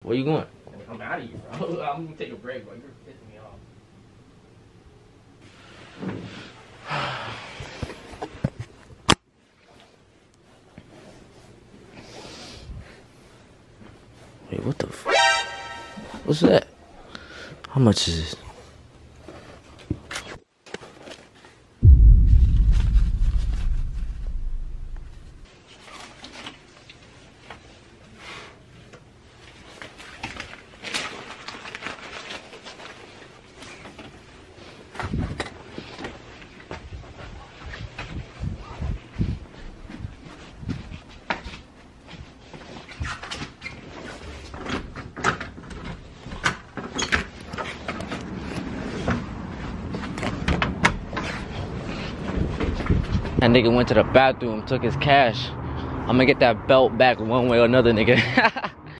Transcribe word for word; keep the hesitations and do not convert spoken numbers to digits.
Where you going? I'm out of here, bro. I'm gonna take a break, bro. You're pissing me off. Wait, what the f? What's that? How much is this? That nigga went to the bathroom, took his cash. I'm gonna get that belt back one way or another, nigga.